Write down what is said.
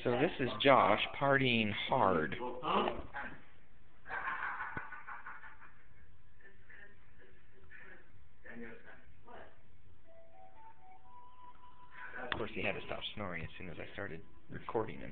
So this is Josh partying hard. Of course, he had to stop snoring as soon as I started recording him.